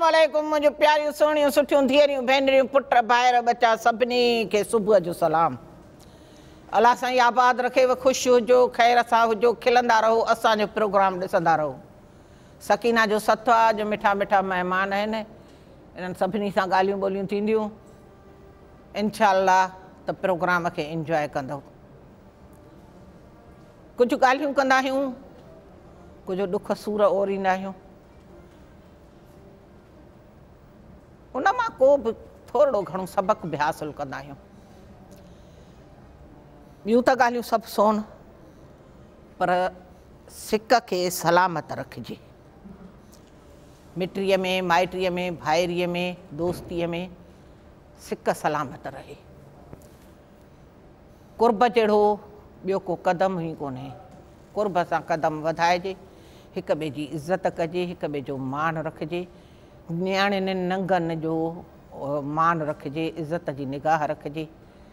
वालेकुम मुझे प्यारियों सोहणियों सुठियों धीअरियूं भेनरियूं पुट भाइर बच्चा सभिनी खे सुबुह जो सलाम। अल्लाह साईं आबाद रखेव, ख़ुशि हुजो, ख़ैर सां हुजो, खिलंदा रहो, असांजो प्रोग्राम ॾिसंदा रहो। सकीना जो सथु आहे, जो मिठा मिठा महिमान आहिनि, इन्हनि सभिनी सां ॻाल्हियूं ॿोलियूं थींदियूं। इंशाअल्लाह त प्रोग्राम खे इंजॉय कंदव। कुझु ॻाल्हियूं कंदा आहियूं, कुझु ॾुख सूर ओरींदा आहियूं, उन मां को बि थोरो घणो सबक़ु बि हासिलु कंदा आहियूं। ॿियूं त ॻाल्हियूं सभु सोन, पर सिक खे सलामत रखिजे। मिटीअ में, माइटीअ में, भाइरीअ में, दोस्तीअ में सिक सलामत रहे। कुर्ब जहिड़ो ॿियो को क़दम ई कोन्हे। कुर्ब सां क़दम वधाइजे, हिक ॿिए जी इज़त कजे, हिक ॿिए जो मान रखिजे, न्याणियुनि नंगनि जो मान रखिजे, इज़त जी निगाह रखिजे।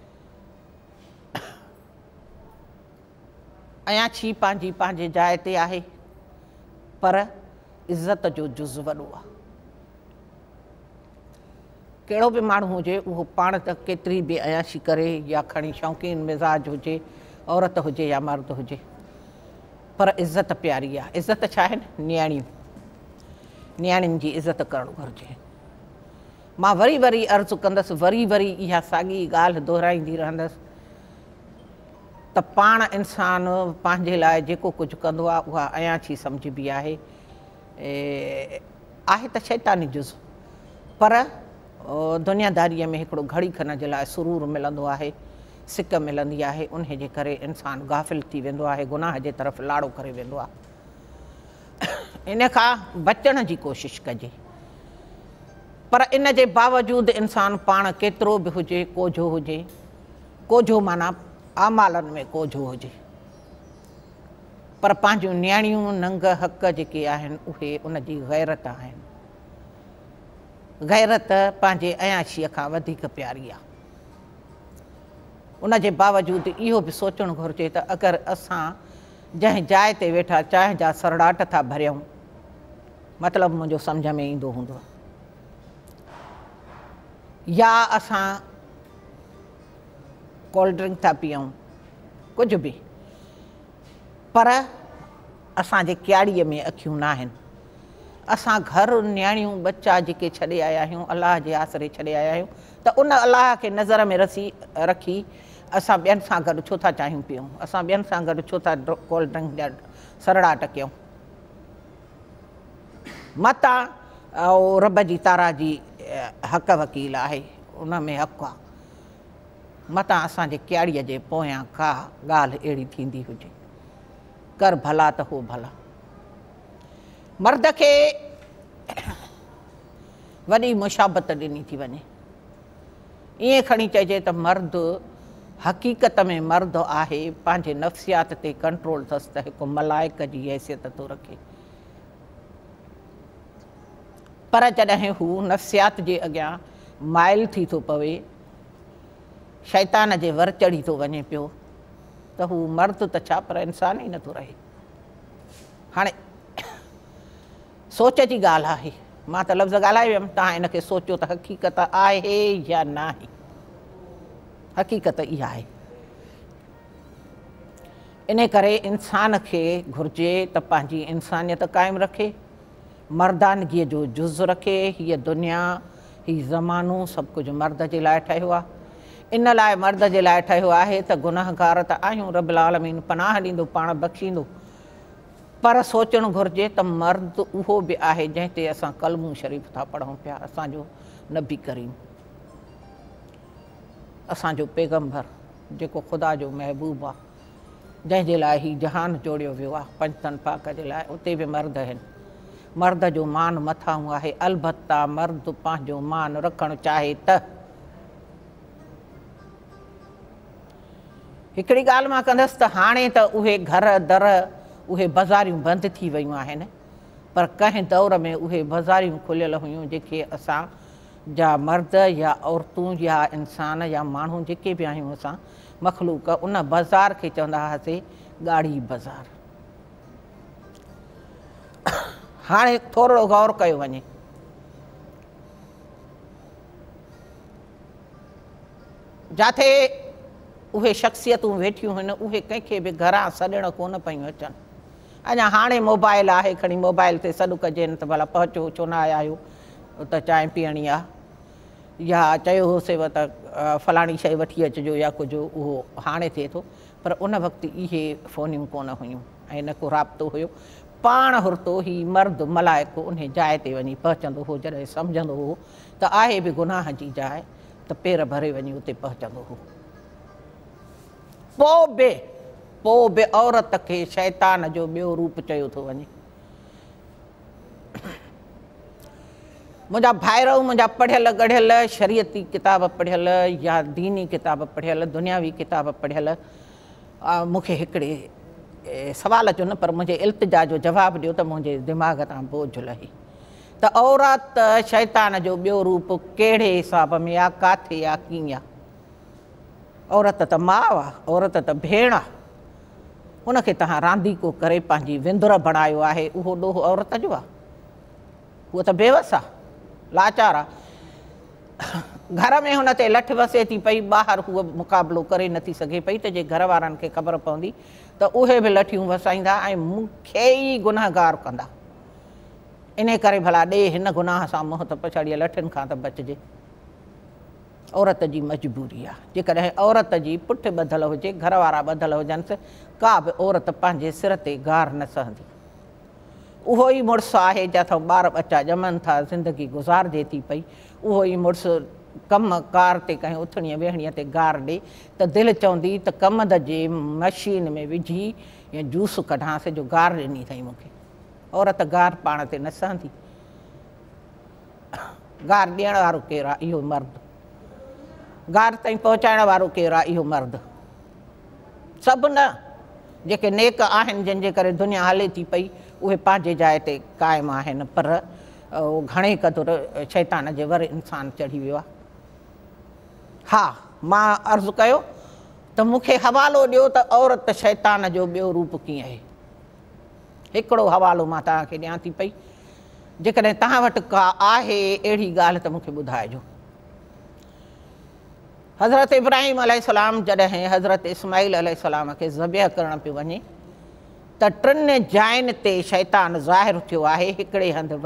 अयाची पंहिंजी पंहिंजे जाइ ते आहे, पर इज़त जो जुज़ वॾो आहे। कहिड़ो बि माण्हू हुजे, उहो पाण त केतिरी बि अयाशी करे या खणी शौक़ीन मिज़ाज हुजे, औरत हुजे या मर्द हुजे, पर इज़त प्यारी आहे। इज़त छा आहिनि? न्याणियूं। न्याणियुनि जी इज़त करणु घुरिजे। मां वरी वरी अर्ज़ु कंदसि, वरी वरी इहा साॻी ॻाल्हि दोहिराईंदी रहंदसि त पाण इंसान पंहिंजे लाइ जेको कुझु कंदो आहे, उहा अयाची सम्झिबी आहे। आहे त शैतानी जुज़, पर दुनियादारीअ में हिकिड़ो घड़ी खन जे लाइ सुरूर मिलंदो आहे, सिक मिलंदी आहे। उन जे करे इंसानु गाफ़िल थी वेंदो आहे, गुनाह जे तरफ़ लाड़ो करे वेंदो आहे। इन खां बचण जी कोशिशि कजे, पर इन जे बावजूदि इंसानु पाण केतिरो बि हुजे, कोझो हुजे, कोझो माना आमालनि में कोझो हुजे, पर पंहिंजूं न्याणियूं नंग हक़ जेके आहिनि, उहे उन जी गैरत आहिनि। गैरत पंहिंजे अयाशीअ खां वधीक प्यारी आहे। उन जे बावजूदि इहो बि सोचणु घुरिजे त अगरि असां जंहिं जाइ ते वेठा चांहि जा सरड़ाट था भरियूं, मतिलबु मुंहिंजो सम्झ में ईंदो हूंदो, या असां कोल्ड ड्रिंक था पीऊं, कुझु बि, पर असांजे क्याड़ीअ में अखियूं न आहिनि। असां घर न्याणियूं बच्चा जेके छॾे आया आहियूं, अलाह जे आसिरे छॾे आया आहियूं, त उन अलाह खे नज़र में रखी असां ॿियनि सां गॾु छो था चाहियूं पियूं? असां ॿियनि सां गॾु छो था कोल्ड ड्रिंक जा सरड़ाट कयूं? मतां रब जी तारा जी हक़ वकील आहे, उन में हक़ु आहे। मतां असांजे क्याड़ीअ जे पोयां का ॻाल्हि अहिड़ी थींदी हुजे, कर भला त हो भला। मर्द खे वॾी मुशाबत ॾिनी थी वञे। ईअं खणी चइजे त मर्द हक़ीक़त में मर्द आहे, पंहिंजे नफ़्सियात ते कंट्रोल अथसि त हिकु मलाइक जी हैसियत थो रखे। पर जॾहिं हू नफ़्सियात जे अॻियां माइल थी थो पवे, शैतान जे वर चढ़ी थो वञे पियो, त हू मर्द त छा, पर इंसान ई नथो रहे। हाणे सोच जी ॻाल्हि आहे, मां त लफ़्ज़ ॻाल्हाए वियमि, तव्हां इन खे सोचियो त हक़ीक़त आहे या न आहे। हक़ीक़त इहा आहे। इन करे इंसान खे घुरिजे त पंहिंजी इंसानियत क़ाइमु रखे, मर्दानगीअ जो जुज़ रखे। हीअ दुनिया, हीउ ज़मानो सभु कुझु मर्द जे लाइ ठहियो आहे। इन लाइ मर्द जे लाइ ठहियो आहे त गुनाहगार त आहियूं, रब्बुल आलमीन पनाह ॾींदो, पाण बख़्शींदो, पर सोचणु घुरिजे त मर्द उहो बि आहे जंहिं ते असां कलमू शरीफ़ था पढ़ूं पिया। असांजो नबी करीम, असांजो पैगंबर, जेको ख़ुदा जो महबूब आहे, जंहिंजे लाइ हीउ जहान जोड़ियो वियो आहे, पंजतन पाक जे लाइ, उते बि मर्द आहिनि। मर्द जो मान मथां आहे। अलबत्ता मर्द पंहिंजो मान रखणु चाहे त। हिकिड़ी ॻाल्हि मां कंदसि त हाणे त उहे घर दर, उहे बाज़ारियूं बंदि थी वियूं आहिनि, पर कंहिं दौर में उहे बाज़ारियूं खुलियल हुयूं, जेके असां जा मर्द या औरतूं या इंसान या माण्हू जेके बि आहियूं, असां मख़लूक, उन बाज़ार खे चवंदा हुआसीं ॻाढ़ी बाज़ार। हाणे थोरो गौर कयो वञे जिथे उहे शख़्सियतूं वेठियूं आहिनि उहे कंहिंखे बि घरां सॾण कोन पियूं अचनि। अञा हाणे मोबाइल आहे, खणी मोबाइल ते सॾु कजे न त भला पहुचो, छो न आया आहियो, त चांहि पीअणी आहे, या चयो हुओसेव त फलाणी शइ वठी अचिजो या कुझु, उहो हाणे थिए थो। पर उन वक़्तु इहे फ़ोनियूं कोन हुयूं ऐं न को राब्तो हुयो। पाण हुरतो ई मर्द मलाइक उन जाइ ते वञी पहुचंदो हो जॾहिं सम्झंदो हो त आहे बि गुनाह जी जाइ, त पेर भरे वञी उते पहुचंदो हो। पोइ बि औरत खे शैतान जो ॿियो रूप चयो थो वञे। मुंहिंजा भाइर, मुंहिंजा पढ़ियल गढ़ियल शरीयती किताब पढ़ियल या दीनी किताब पढ़ियल, दुनियावी किताब पढ़ियल, मूंखे हिकिड़े सवाल जो न पर मुंहिंजे इल्तिजा जो जवाबु ॾियो त मुंहिंजे दिमाग़ तां बोझ लही त औरत शैतान जो ॿियो रूप कहिड़े हिसाब में आहे, किथे आहे, कीअं आहे? औरत त माउ आहे, औरत त भेण आहे, उनखे तव्हां रांदीको करे पंहिंजी विंदुर बणायो आहे, उहो ॾोहो औरत जो आहे? उहो त बेवस आहे, लाचार आहे। घर में हुन ते लठ वसे थी पई, ॿाहिरि हूअ मुक़ाबिलो करे नथी सघे पई, त जे घर वारनि खे ख़बर पवंदी त उहे बि लठियूं वसाईंदा ऐं मूंखे ई गुनहगार कंदा। इन करे भला ॾे हिन गुनाह सां मुंहुं त पछाड़ीअ लठियुनि खां त बचिजे। औरत जी मजबूरी आहे। जेकॾहिं औरत जी पुठि ॿधल हुजे, घर वारा ॿधल हुजनिसि, का बि औरत पंहिंजे सिर ते गार न सहंदी। उहो ई मुड़ुसु आहे जिथां ॿार बच्चा ॼमनि था, ज़िंदगी गुज़ारिजे थी पई, उहो ई मुड़ुसु कम कार ते कंहिं उथणीअ वेहणीअ ते गार ॾे त दिलि चवंदी त कमद जे मशीन में विझी या जूस कढांसि जो गार ॾिनी अथई मूंखे। औरत गार पाण ते न सहंदी। गार ॾियण वारो केरु आहे? इहो मर्द। गार ताईं पहुचाइण वारो केरु आहे? इहो मर्द। सभु न, जेके नेक आहिनि जंहिंजे करे दुनिया हले थी पई, उहे पंहिंजे जाइ ते क़ाइमु आहिनि, पर घणे क़दुरु शैतान जे वर इंसानु चढ़ी वियो आहे। हा, मां अर्ज़ु कयो त मूंखे हवालो ॾियो त औरत शैतान जो ॿियो रूप कीअं आहे। हिकिड़ो हवालो मां तव्हांखे ॾियां थी पई, जेकॾहिं तव्हां वटि का आहे अहिड़ी ॻाल्हि त मूंखे ॿुधाइजो। हज़रत इब्राहिम अलैहिस्सलाम जॾहिं हज़रत इस्माइल अलैहिस्सलाम खे ज़बिह करणु पियो वञे त टिनि जाइनि ते शैतान ज़ाहिर थियो आहे। हिकिड़े हंधि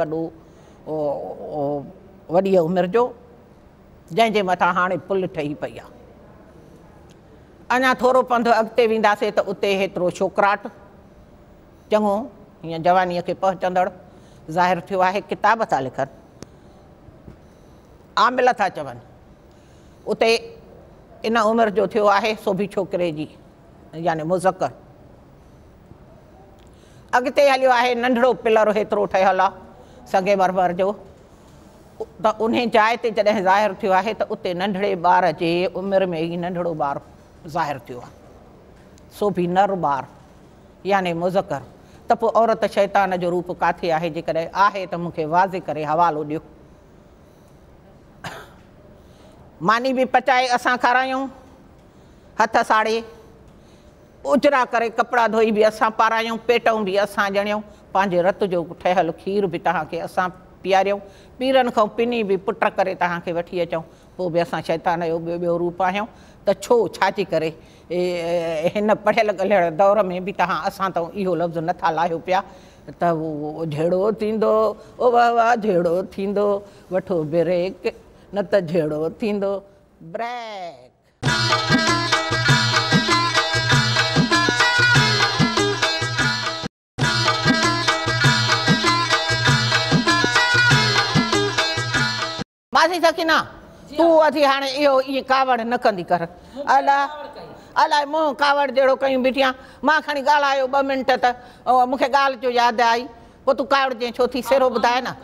वॾी उमिरि जो, जंहिंजे मथां हाणे पुल ठही पई आहे। अञा थोरो पंधु अॻिते वेंदासीं त उते हेतिरो छोकिराट चङो हीअं जवानीअ खे पहुचंदड़ ज़ाहिर थियो आहे। किताब था लिखनि, आमिल था चवनि, उते इन उमिरि जो थियो आहे, सो बि छोकिरे जी यानी मुज़क्कर। अॻिते हलियो आहे, नंढड़ो पिलर हेतिरो ठहियलु आहे सॻे मरमर जो, त उन जाइ ते जॾहिं ज़ाहिर थियो आहे त उते नंढड़े ॿार जे उमिरि में ई नंढड़ो ॿारु ज़ाहिर थियो आहे, सो बि नर ॿारु यानी मुज़क्कर। त पोइ औरत शैतान जो रूप किथे आहे? जेकॾहिं आहे त मूंखे वाज़े करे हवालो ॾियो। मानी बि पचाए असां खारायूं, हथ साड़े, उजरा करे कपिड़ा धोई बि असां पारायूं, पेटूं बि असां ॼणियूं, पंहिंजे रत जो ठहियलु खीर बि तव्हांखे असां पीआरियूं, पीरनि खां पिनी बि पुट करे तव्हांखे वठी अचूं, पोइ बि असां शैतान जो ॿियो रूप आहियूं। त छाजे करे हिन पढ़ियल ॻाल्हियल दौर में बि तव्हां असां त इहो लफ़्ज़ नथा लाहियो पिया त उहो जहिड़ो थींदो, ओ वाह वाह जहिड़ो थींदो, वठो ब्रेक न त जहिड़ो थींदो ब्रेक। मासी सकीना, तूं अथी हाणे इहो इहे कावड़ न कंदी कर। अलाए मूं कावड़ जहिड़ो कयूं बीठियां, मां खणी ॻाल्हायो 2 मिंट त मूंखे ॻाल्हि जो यादि आई, पोइ तूं कावड़ जे छो थी सेरो ॿुधाए न।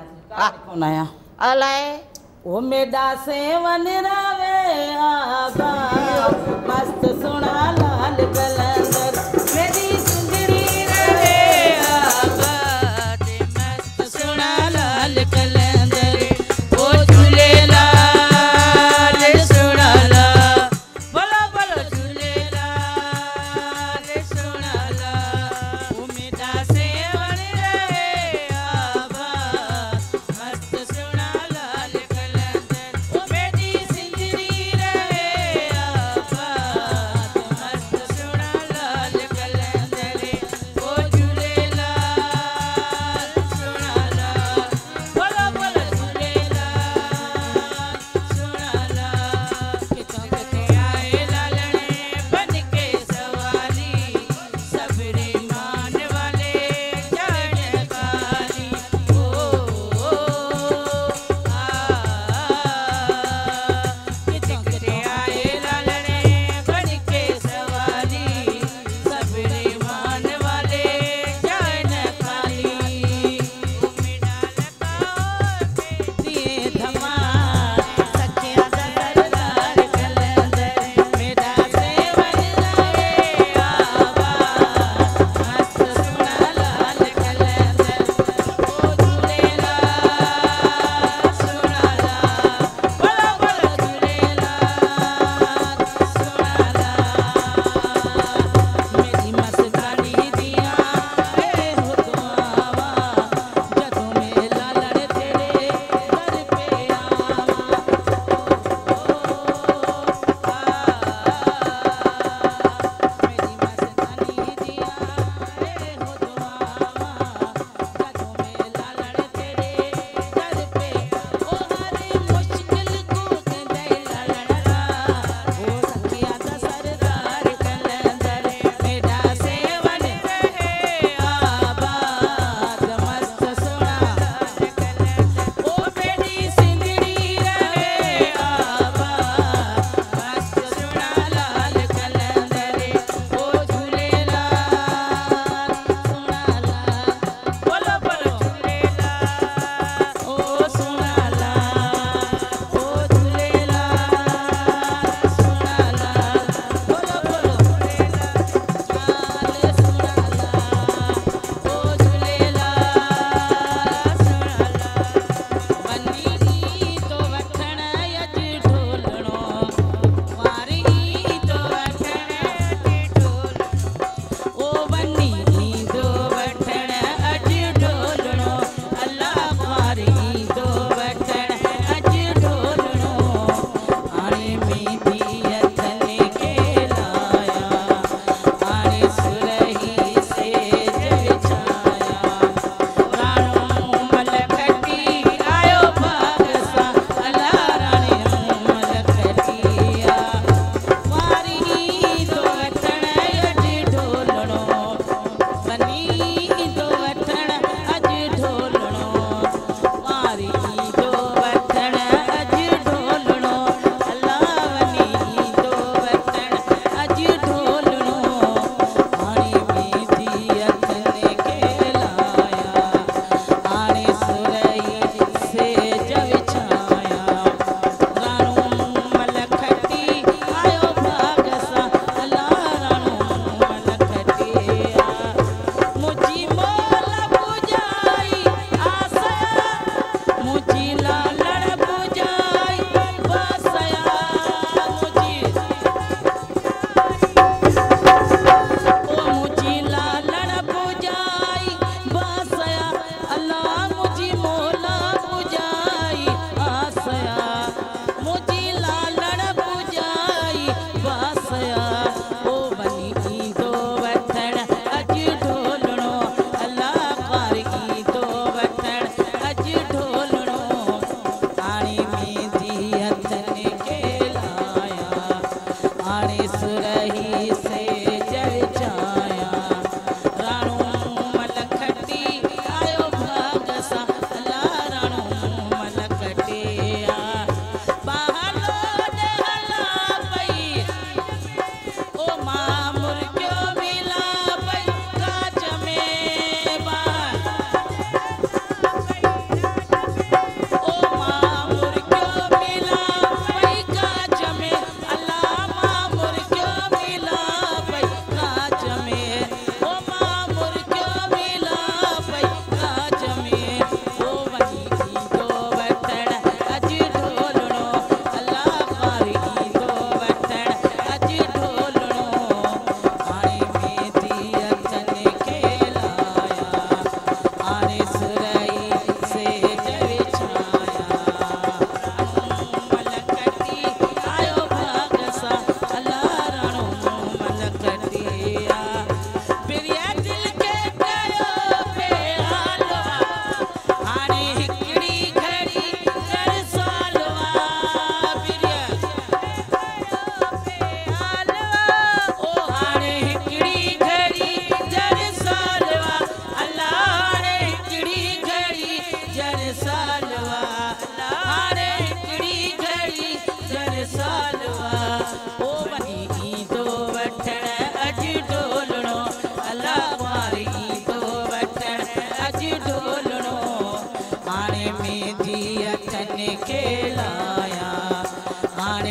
अलाए मेदा से वन रावे आबा मस्त सुना लाल कलंदर, मेरी सुंदरी रवे आबा ते मस्त सुना लाल कलंदर, ओ झूले लाल सुना ला, बोलो बोलो झूले लाल सुना ला, ओ मेदा से वन रवे आबा मस्त सुना लाल कलंदर, ओ मेरी सिंदरी रवे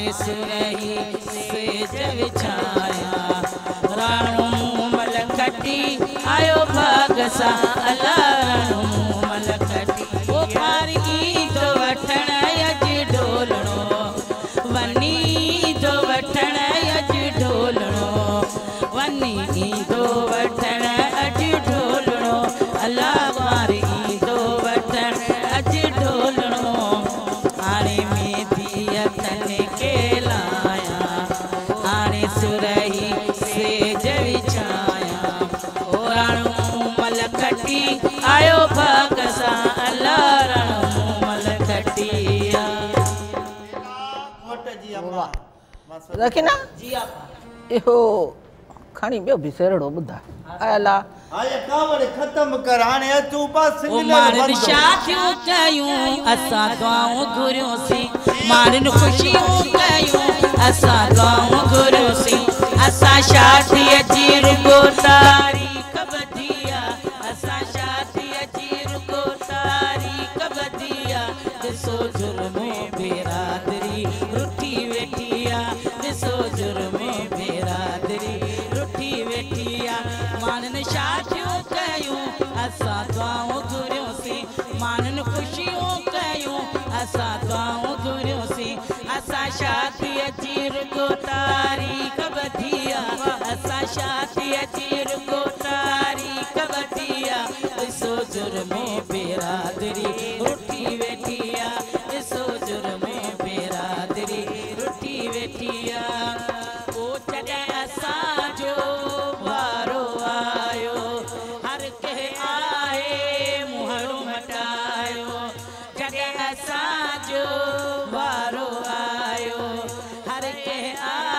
हाणे सुरही सेज विछाया राणू मलकटी आयो भाग सां अला राणू मलकटी ओ कारी तो वठण अॼु ढोलणो वनी तो वठण अॼु ढोलणो वनी तो वठण अॼु ढोलणो अला कारी तो वठण अॼु ढोलणो हाणे मेंदीअ तने के लाया हाणे सुरही सेज विछाया ओ राणू मलकटी आयो भाग सां अला राणू मलकटी रखी ना जी आपा इहो खणी ॿियो बि सेरड़ो ॿुधा अला हाणे कावड़ ख़त्म कर हाणे अचूं बस ओ मारन शादियूं कयूं असां दुआऊं घुरियोसीं मारन खुशियूं कयूं असां दुआऊं घुरियोसीं असां शादीअ जी रुगो तारीख़ ॿधी आहे असां शादीअ जी रुगो तारीख़ ॿधी आहे ॾिसो जुर्म बिरादरी रुठी वेठी आहे ॾिसो जुर्म बिरादरी रुठी वेठी आहे मानन शादियूं कयूं असां दुआऊं घुरियोसीं मानन खुशियूं कयूं असां दुआऊं घुरियोसीं असां शादीअ जी रुगो तारीख़ ॿधी आहे असां शादीअ जी रुगो तारीख़ ॿधी आहे ॾिसो जुर्म बिरादरी रुठी वेठी आहे ॾिसो जुर्म बिरादरी रुठी वेठी आहे ओ जॾहिं असांजो वारो आयो हर कंहिं आहे मुहरो मटायो जॾहिं असांजो वारो आयो हर कंहिं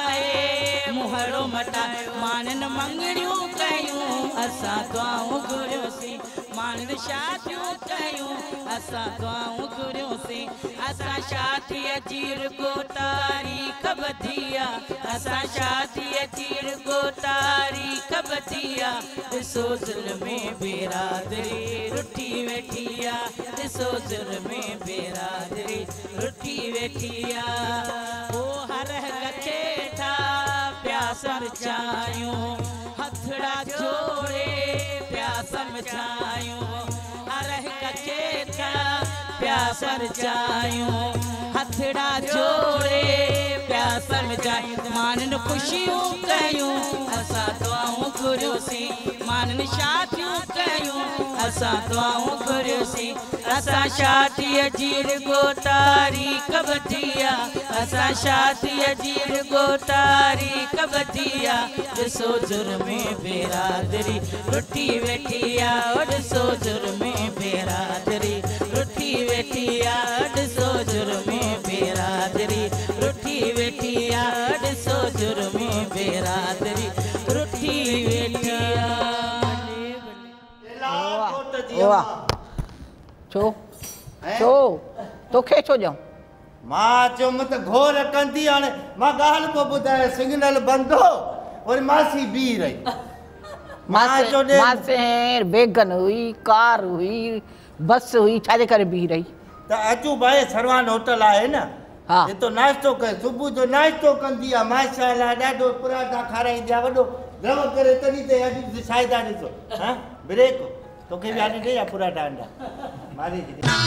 आहे मुहरो मटायो मानन मंगड़ियूं कयूं असां दुआऊं घुरियोसीं मानन शादियूं कयूं असां दुआऊं घुरियोसीं असां शादीअ जी रुगो तारीख़ ॿधी आहे असां शादीअ जी रुगो तारीख़ ॿधी आहे ॾिसो जुर्म बिरादरी रुठी वेठी आहे ॾिसो जुर्म बिरादरी रुठी वेठी आहे ओ हर खे था पिया समझायूं हथड़ा जोड़े पिया समझायूं हर खे था पिया समझायूं हथड़ा जोड़े पिया समझायूं मानन खुशियूं कयूं असां दुआऊं घुरियोसीं मानन शादियूं कयूं असां दुआऊं घुरियोसीं असां शादीअ जी रुगो तारीख़ ॿधी आहे असां शादीअ जी रुगो तारीख़ ॿधी आहे ॾिसो जुर्म बिरादरी रुठी वेठी आहे ॾिसो जुर्म बिरादरी रुठी वेठी आहे ॾिसो जुर्म बिरादरी रुठी वेठी आहे ॾिसो जुर्म बिरादरी रुठी वेठी आहे वाह छो छो तोखे छो ॼाऊं मां चयो मत घोर कंदी हाणे मां ॻाल्हि पियो ॿुधायां सिग्नल बंदि हो वरी मासी बीह रही मां चयो ॾे मासे बेगन हुई कार हुई बस हुई छाजे करे बीह रही त अचूं भाई सरवान होटल आहे न हा हितो नाश्तो कर सुबुह जो नाश्तो कंदी आहे माशाअल्लाह ॾाढो पराठा खाराईंदी आहे वॾो रव करे तॾहिं त अॼु छाइदा ॾिसो हा ब्रेक तोखे बि आने ॾे या पराठा अंडा मारी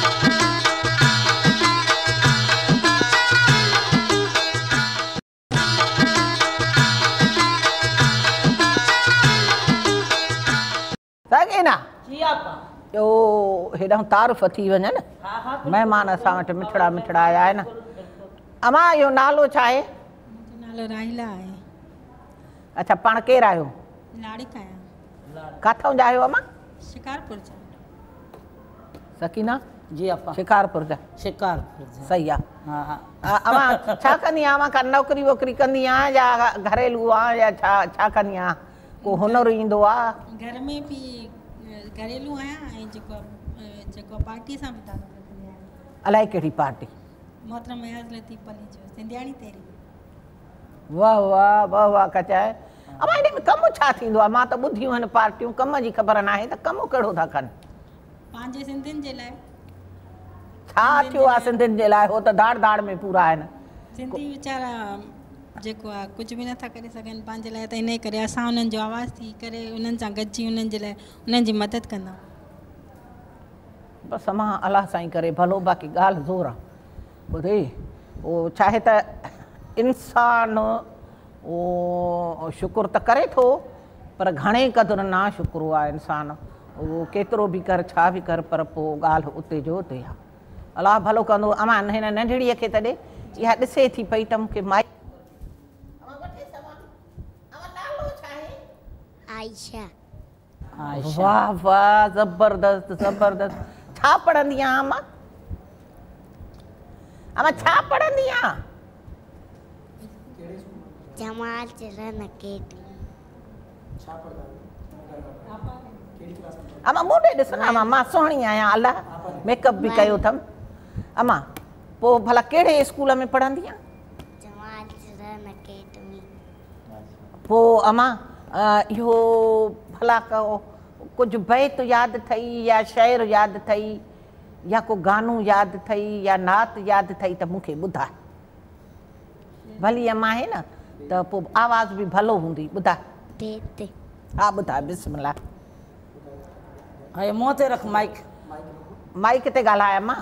सगे ना जी आपा ॿियो हेॾां तारीफ़ थी वञे न हा हा महिमान असां वटि मिठड़ा मिठड़ा आया आहिनि अमां इहो नालो छा आहे नालो राहिला आहे अच्छा पाण केरु आहियो लाड़िका आहियां किथां जा आहियो अमां शिकारपुर जा सकीना जी आपा शिकारपुर जा शिकारपुर सही आहे हाँ हाँ अमां छा कंदी आहियां अमां का नौकिरी वोकिरी कंदी आहियां या घरेलू आहे या छा कंदी आहियां को हुनर ईंदो आहे घर में भी घरेलू आहियां ऐं जेको पार्टीअ सां बि तालुक़ु रखंदी आहियां अलाए कहिड़ी पार्टी मोहतरम मयाज़ लतीफ़ अली जो सिंधियाणी तहरीक वाह वाह वाह वाह कचाए अमां हिन में कमु छा थींदो आहे मां त ॿुधियूं आहिनि पार्टियूं कम जी ख़बर नाहे त कमु कहिड़ो था कनि पंहिंजे सिंधियुनि जे लाइ छा थियो आहे सिंधियुनि जे लाइ हो त धाड़ धाड़ में पूरा आहिनि सिंधी वीचारा जेको आहे कुझु बि नथा करे सघनि पंहिंजे लाइ, त इन करे असां उन्हनि जो आवाज़ थी करे उन्हनि सां गॾिजी उन्हनि जे लाइ उन्हनि जी मदद कंदा। बसि मां अलाह साईं करे भलो, बाक़ी ॻाल्हि ज़ोर आहे। ॿुधे उहो चाहे त इंसान उहो शुकुर त करे थो, पर घणे क़दुरु ना शुकुरु आहे इंसान। उहो केतिरो बि कर, छा बि कर, पर पोइ ॻाल्हि उते जो उते आहे। अलाह भलो कंदो। अमा हिन नंढड़ीअ खे तॾे इहा ॾिसे थी पई त मूंखे माई आयशा। वाह वाह, ज़बरदस्त ज़बरदस्त। छा पढ़ंदी आहियां अमा? अमा छा पढ़ंदी आहियां? Jamal children academy. अमा मूं ॾे ॾिस न, अमा मां सुहिणी आहियां, अलाह मेकअप बि कयो अथमि। अमा पोइ भला कहिड़े स्कूल में पढ़ंदी आहियां? Jamal children academy. पोइ अमा इहो भला कुझु बैत यादि अथई या शेर यादि अथई या को गानो यादि अथई या नात यादि अथई त मूंखे ॿुधाए। भली अमा आहे न, त पोइ आवाज़ बि भलो हूंदी। ॿुधाए। हा ॿुधाए, बिस्मिल्लाह। हाणे मुंहं ते रख माइक। माइक ते ॻाल्हाए अमा।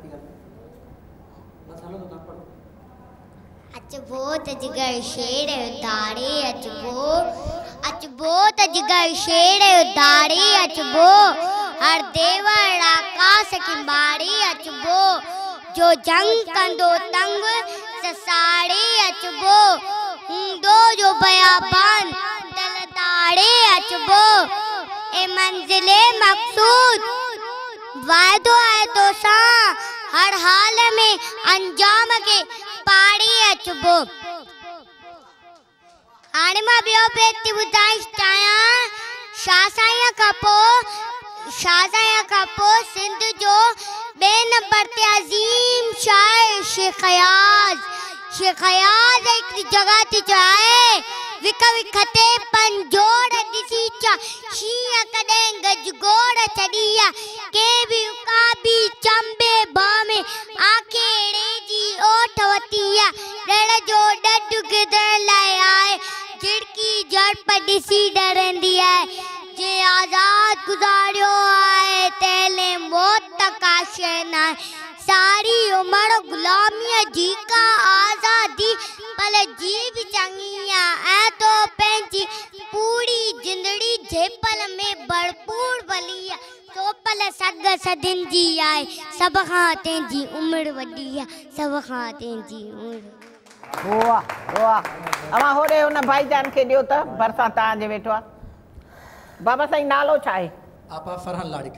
अचबो त जिगर शेर उधारे, अचबो त जिगर शेर उधारे, अचबो हर देवर आकाश किंबारे, अचबो जो जंग कंदो तंग ससाड़े, अचबो हूंदो जो बयाबान दलदाड़े, अचबो ए मंजिले मकसूद वायदो आहे तोसां हर हाल में अंजाम के पाड़ी, अचबो। हाणे मां ॿियो बैत ॿुधाइण चाहियां। शाहज़ाया खां पोइ सिंध जो ॿिए नंबर ते अज़ीम शाइर शेख अयाज़ हिकु जॻह ते चए, विक विक ते पंजोड़ ॾिसी चा शींहं कॾहिं गजगोड़ छॾी आहे, के बि उकाबी चंबे भाउ में आखेड़े जी ओठ वती आहे, ॾण जो ॾढ गिदड़ लाइ आहे, झिड़की झड़प ॾिसी डरंदी आहे, जे आज़ाद गुज़ारियो आहे तैले मौत का शइ न आहे, सारी उमिरि गुलामीअ जी का आज़ादी पल जी बि चङी आहे, ऐं तो पंहिंजी पूरी जिंदड़ी झेपल में भरपूर भली आहे, सोपल सग सदिन जी आहे, सभ खां तंहिंजी उमिरि वॾी आहे, सभ खां तंहिंजी उमिरि। वाह वाह। अमा होॾे हुन भाईजान खे ॾियो त भरिसां तव्हांजे वेठो आहे। बाबा साईं नालो छा आहे? आपा फरहान लाड़िक।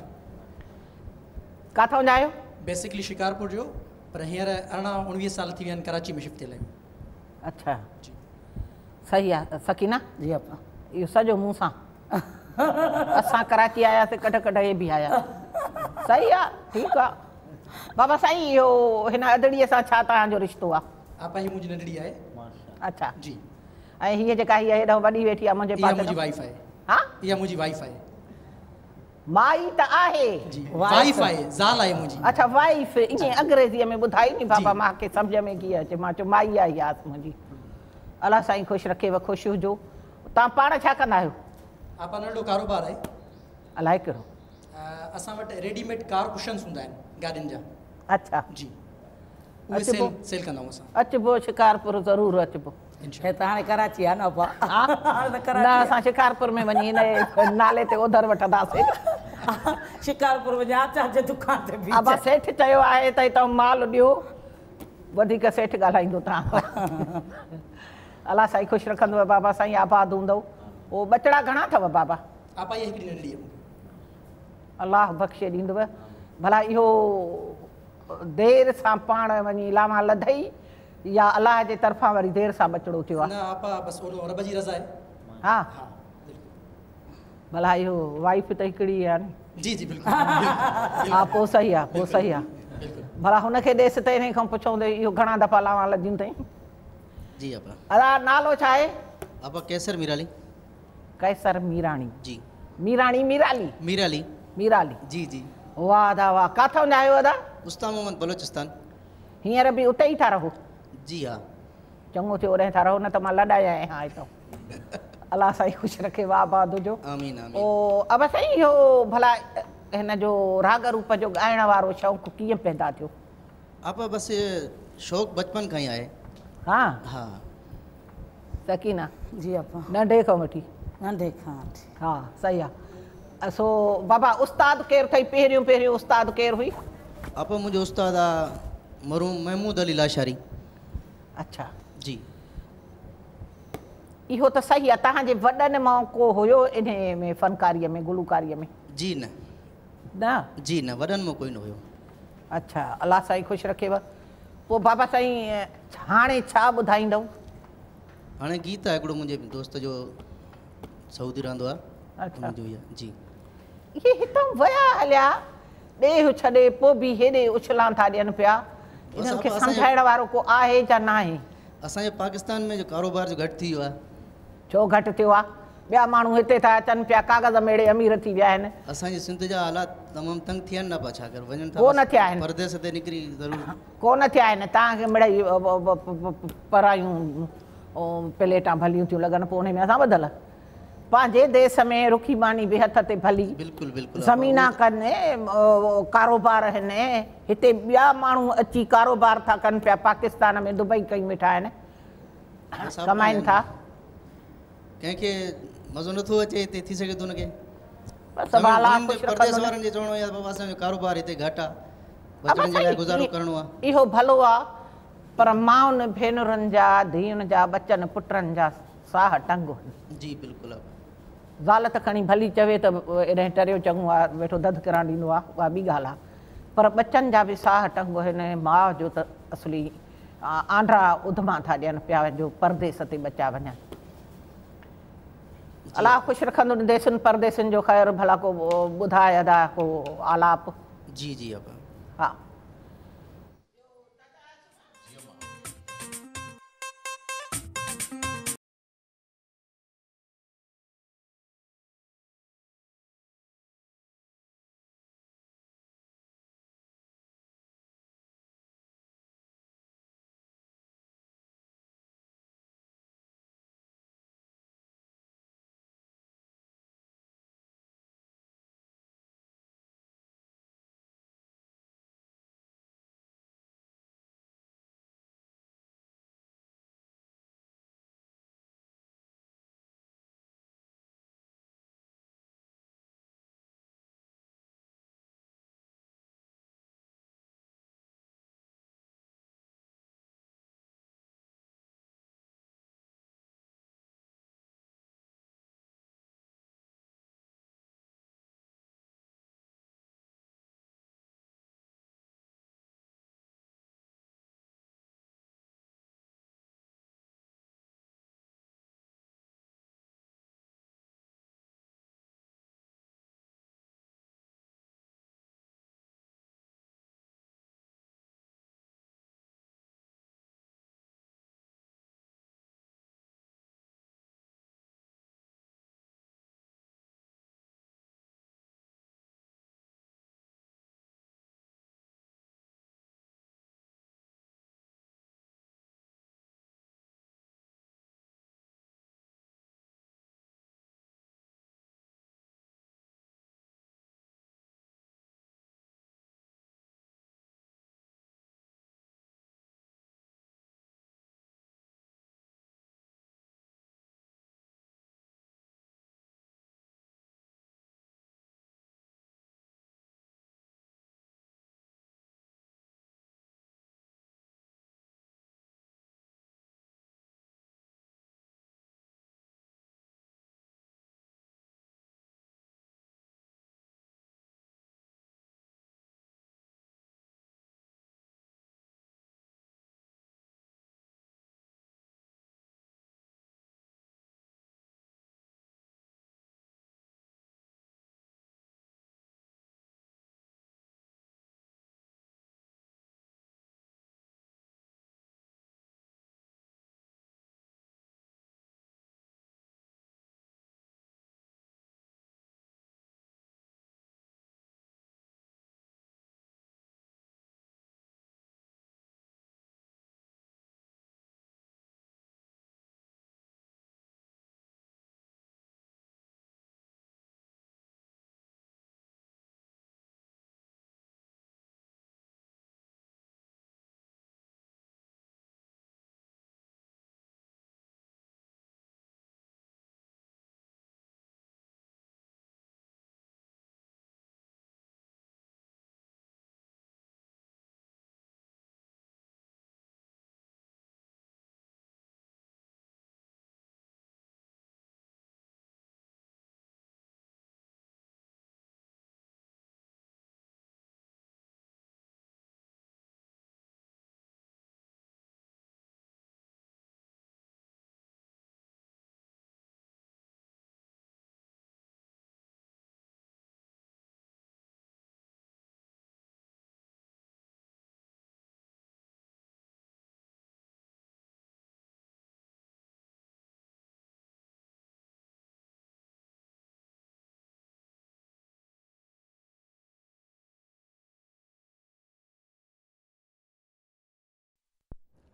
किथां जा आहियो? बेसिकली शिकारपुर जो, पर हींअर 18-19 साल थी विया आहिनि कराची में शिफ्ट थियल आहियूं। अच्छा जी, सही आहे। सकीना जी आपा। इहो सॼो मूं सां असां कराची आयासीं, कॾहिं हे बि आया। सही आहे, ठीकु आहे। बाबा साईं इहो हिन अदड़ीअ सां छा तव्हांजो रिश्तो आहे? आपा ही मुंहिंजी नंढड़ी आहे। अच्छा जी। ऐं हीअ जेका हीअ हेॾो वॾी वेठी आहे मुंहिंजे पासे, मुंहिंजी वाइफ आहे। हा, इहा मुंहिंजी वाइफ आहे। माई त आहे जी, वाइफ आहे, ज़ाल आहे मुंहिंजी। अच्छा वाइफ, ईअं अंग्रेज़ीअ में ॿुधाई नी बाबा, मूंखे सम्झ में कीअं अचे, मां चयो माई आहे इहा मुंहिंजी। अलाह साईं ख़ुशि रखेव, ख़ुशि हुजो। तव्हां पाण छा कंदा आहियो? आपा नंढो कारोबार आहे। अलाए कहिड़ो? असां वटि रेडीमेड कार कुशन्स हूंदा आहिनि गाॾियुनि जा। अच्छा जी, उहे सेल कंदा आहियूं असां। अचबो शिकारपुर, ज़रूरु अचबो। हे त हाणे कराची आहे न आपा। न असां शिकारपुर में वञी हिन नाले ते उधर वठंदासीं। शिकारपुर वञा आचार जे दुकान ते बि। अब सेठ चयो आहे त हितां माल ॾियो, वधीक सेठ ॻाल्हाईंदो तव्हां। अलाह साईं ख़ुशि रखंदव, बाबा साईं आबाद हूंदव। उहो ॿचड़ा घणा अथव बाबा? आपा इहा हिकिड़ी नंढड़ी आहे। अलाह बख़्शे ॾींदव। भला इहो देरि सां पाण वञी लामा लधई या अलाह जे तरफ़ां वरी देरि सां ॿचड़ो थियो आहे? न आपा बसि ओॾो रब जी रज़ा आहे। हा, भला इहो वाइफ त हिकिड़ी आहे न? जी जी बिल्कुलु। हा, पोइ सही आहे, पोइ सही आहे। भला हुनखे ॾेसि त इन खां पुछूं त इहो घणा दफ़ा लामा लधियूं अथई? जी आपा। अला नालो छा आहे? आपा कैसर मीराली। कैसर मीराणी। जी। मीराणी मीराली? मीराली। मीराली। जी जी। वाह दा वाह। किथां जा आहियो अदा? उस्ताद मोहम्मद बलोचिस्तान। हींअर बि उते ई था रहो? जी हाँ। चङो थियो ओॾे था रहो न त मां लॾाया आहियां हाणे तो अलाह साईं ख़ुशि रखे वाह बादू जो आमीन आमीन। ओ अब साईं इहो भला हिन जो राग रूप जो ॻाइण वारो शौक़ु कीअं पैदा थियो? आपा बस ये शौक़ बचपन का ही आए। हा हाँ सकीना जी अपा नंढे खां वठी नंढे खां वठी हा सही आहे सो बाबा उस्ताद केरु अथई पहिरियों पहिरियों उस्ताद केरु हुई? आपा मुझे उस्ताद मरूम महमूद अली लाशारी। अच्छा जी इहो त सही आहे तव्हांजे वॾनि मां को हुयो इन में फ़नकारीअ में गुलूकारीअ में? जी न न जी न वॾनि में कोई न हुयो। अच्छा अलाह साईं ख़ुशि रखेव। पोइ बाबा साईं हाणे छा ॿुधाईंदव? हाणे गीत आहे हिकिड़ो मुंहिंजे दोस्त जो सऊदी रहंदो आहे। अच्छा उनजो ई आहे। जी इहे हितां विया हलिया ॾेह छॾे पोइ बि हेॾे उछलां था ॾियनि पिया इन्हनि खे सम्झाइण वारो को आहे या न आहे? असांजे पाकिस्तान में जो कारोबार जो घटि थी वियो आहे। छो घटि थियो आहे? ॿिया माण्हू हिते था अचनि पिया कागज़ मेड़े अमीर थी विया आहिनि। असांजे सिंध जा हालात तमामु तंग थिया आहिनि न पिया छा कर वञनि था कोन थिया आहिनि परदेस ते निकिरी ज़रूरु कोन थिया आहिनि तव्हांखे मिड़ई परायूं प्लेटां भलियूं थियूं लॻनि पोइ उन में असां ॿधल पंहिंजे देश में रुखी मानी बि हथ ते भली बिल्कुलु बिल्कुलु ज़मीना कनि कारोबार आहिनि हिते ॿिया माण्हू अची कारोबार था कनि पिया पाकिस्तान में दुबई कई वेठा आहिनि कमाइनि था। कंहिंखे मज़ो नथो अचे हिते थी सघे थो हुनखे परदेस वारनि जो चवणो आहे बाबा असांजो कारोबार हिते घटि आहे बचड़नि जे लाइ गुज़ारो करिणो आहे। इहो भलो आहे पर माउनि भेनरुनि जा धीअनि जा बचनि पुटनि जा साह टंग जी बिल्कुलु ज़ाल त खणी भली चवे त एॾे टरियो चङो आहे वेठो दधु करणु ॾींदो आहे उहा ॿी ॻाल्हि आहे पर बचनि जा बि साह टंग हिन माउ जो त असली आंड्रा उधमा था ॾियनि पिया जो परदेस ते बचा वञनि। अलाह ख़ुशि रखंदो देसनि परदेसनि जो ख़ैरु भला को ॿुधाए अदा को आलाप। जी जी हा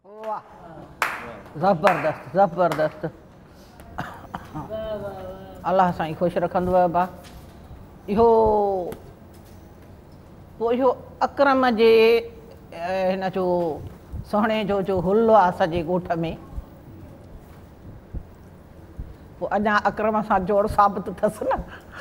वाह ज़बरदस्त ज़बरदस्त। अल्लाह साईं ख़ुशि रखंदव बा। इहो पोइ इहो अकरम जे हिन जो सुहिणे जो हुल्लो आहे सॼे ॻोठ में, पोइ अञा अकरम सां जोड़ साबित अथसि न।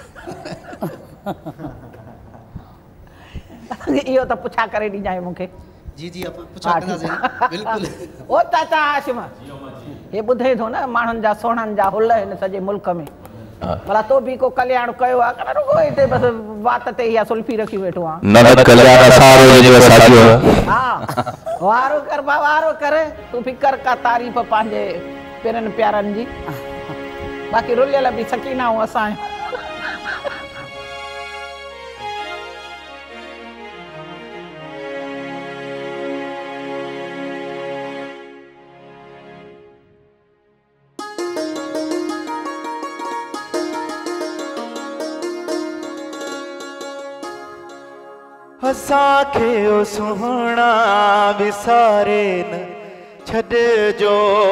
इहो त पुछा करे ॾिजांइ मूंखे। जी जी आप पुछा कंदासीं बिल्कुल। ओ चाचा हाशिम हे ॿुधे थो न माण्हुनि जा सोणनि जा हुल हिन सॼे मुल्क में। भला तो बि को कल्याण कयो आहे कर रुगो हिते बसि वात ते इहा सुल्फी रखी वेठो आहे। न कल्याण सारो जो साथियो। हा वारो कर बा वारो कर, तूं फिकर का तारीफ़ पंहिंजे पिरनि प्यारनि जी। बाक़ी रुलियल बि सकीना ऐं असां असांखे ओ सुहिणा विसारे न छॾिजो,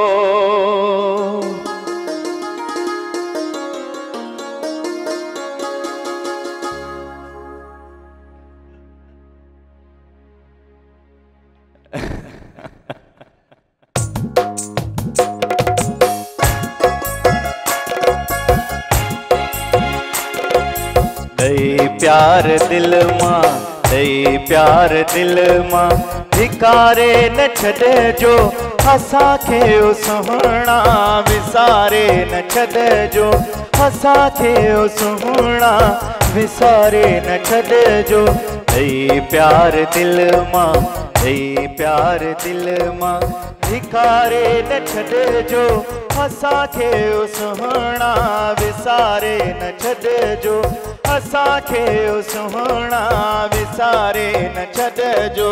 दई प्यार दिल मां दई प्यार दिल मां धिकारे न छॾिजो, असांखे ओ सुहिणा विसारे न छॾिजो, असांखे ओ सुहिणा विसारे न छॾिजो। दई प्यार दिल मां दई प्यार दिल मां धिकारे न छॾिजो, असांखे ओ सुहिणा विसारे न छॾिजो, असांखे ओ सुहिणा विसारे न छॾिजो।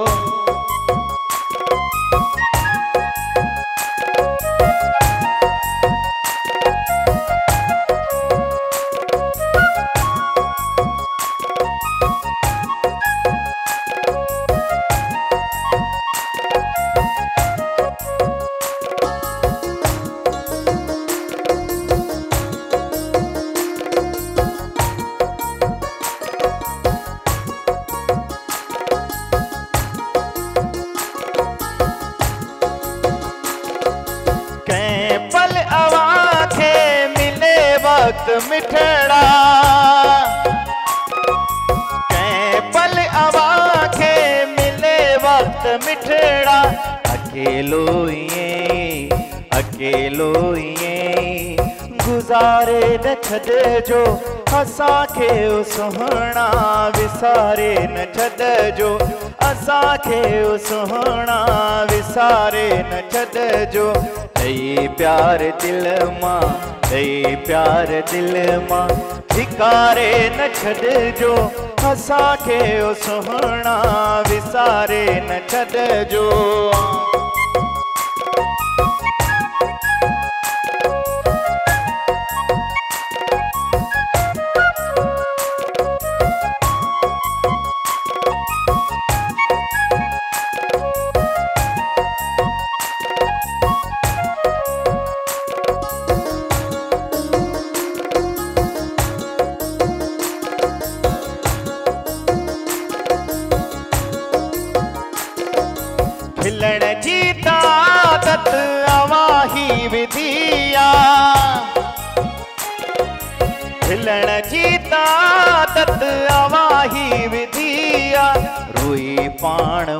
मिठड़ा कैं पल अवा के मिले वक्त मिठड़ा, अकेलो ये गुजारे न छॾिजो, असांखे ओ सुहिणा विसारे न छॾिजो, असांखे ओ सुहिणा विसारे न छॾिजो। दई प्यार दिल मां दई प्यार दिल मां धिकारे न छॾिजो, असांखे ओ सुहिणा विसारे न छॾिजो। खिलण जी आदत अवाही विधिया, खिलण जी आदत अवाही विधिया, रोई पाण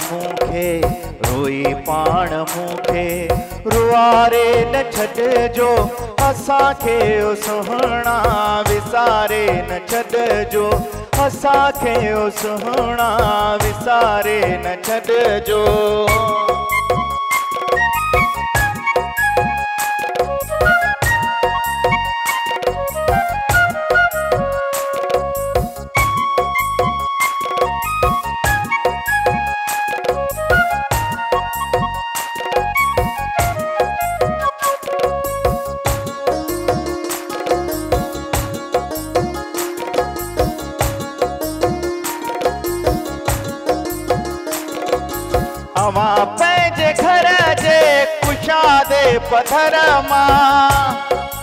मूंखे रुआरे न छॾिजो, असांखे ओ सुहिणा विसारे न छॾिजो, असांखे ओ सुहिणा विसारे न छॾिजो। अवां पत्थर मां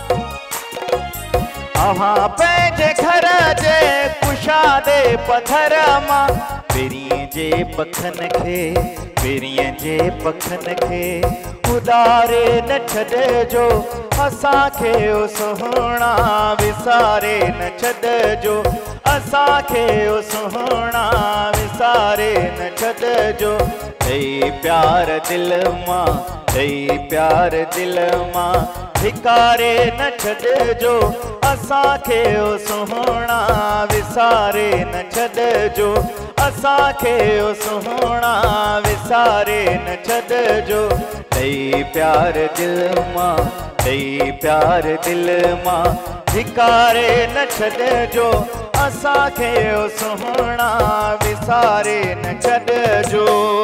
अहां पंहिंजे घर जे कुशादे पत्थर मां पेरीअ जे पखन खे पेरीअ जे पखन खे उदारे न छॾिजो असांखे ओ सुहिणा विसारे न छॾिजो असांखे ओ सुहिणा विसारे न छॾिजो ॾेई प्यार दिल मां ॾेई प्यार दिल मां धिकारे न छॾिजो असांखे ओ सुहिणा विसारे न छॾिजो असांखे ओ सुहिणा विसारे न छॾिजो ॾेई प्यार दिल मां ॾेई प्यार दिल मां धिकारे न छॾिजो असांखे ओ सुहिणा विसारे न छॾिजो।